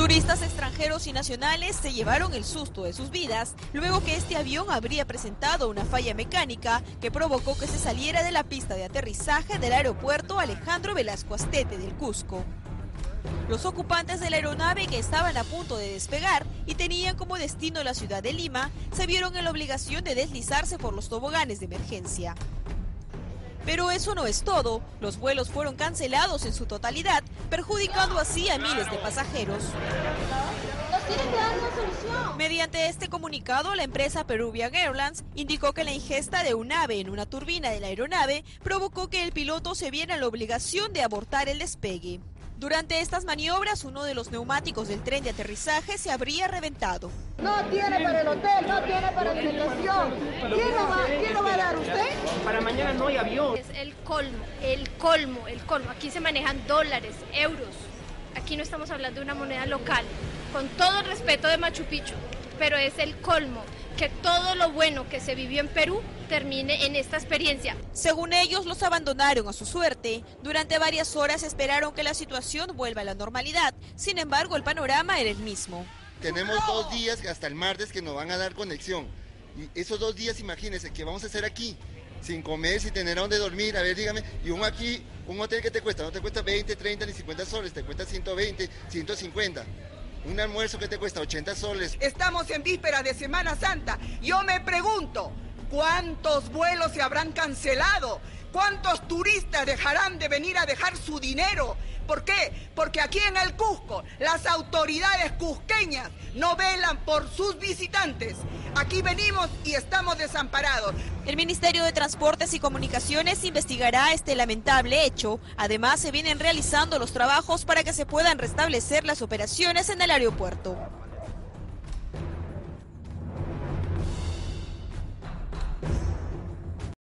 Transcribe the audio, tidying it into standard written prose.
Turistas extranjeros y nacionales se llevaron el susto de sus vidas luego que este avión habría presentado una falla mecánica que provocó que se saliera de la pista de aterrizaje del aeropuerto Alejandro Velasco Astete del Cusco. Los ocupantes de la aeronave, que estaban a punto de despegar y tenían como destino la ciudad de Lima, se vieron en la obligación de deslizarse por los toboganes de emergencia. Pero eso no es todo, los vuelos fueron cancelados en su totalidad, perjudicando así a miles de pasajeros. Mediante este comunicado, la empresa Peruvian Airlines indicó que la ingesta de un ave en una turbina de la aeronave provocó que el piloto se viera en la obligación de abortar el despegue. Durante estas maniobras, uno de los neumáticos del tren de aterrizaje se habría reventado. No tiene para el hotel, no tiene para alimentación. ¿Quién lo va a dar usted? Para mañana no hay avión. Es el colmo, el colmo. Aquí se manejan dólares, euros. Aquí no estamos hablando de una moneda local. Con todo el respeto de Machu Picchu, pero es el colmo que todo lo bueno que se vivió en Perú termine en esta experiencia. Según ellos, los abandonaron a su suerte. Durante varias horas esperaron que la situación vuelva a la normalidad. Sin embargo, el panorama era el mismo. Tenemos 2 días hasta el martes que nos van a dar conexión. Y esos 2 días, imagínense, ¿qué vamos a hacer aquí? Sin comer, sin tener a dónde dormir. A ver, dígame, y un hotel que te cuesta, no te cuesta 20, 30 ni 50 soles, te cuesta 120, 150. Un almuerzo que te cuesta 80 soles. Estamos en vísperas de Semana Santa. Yo me pregunto, ¿cuántos vuelos se habrán cancelado? ¿Cuántos turistas dejarán de venir a dejar su dinero? ¿Por qué? Porque aquí en el Cusco las autoridades cusqueñas no velan por sus visitantes. Aquí venimos y estamos desamparados. El Ministerio de Transportes y Comunicaciones investigará este lamentable hecho. Además, se vienen realizando los trabajos para que se puedan restablecer las operaciones en el aeropuerto.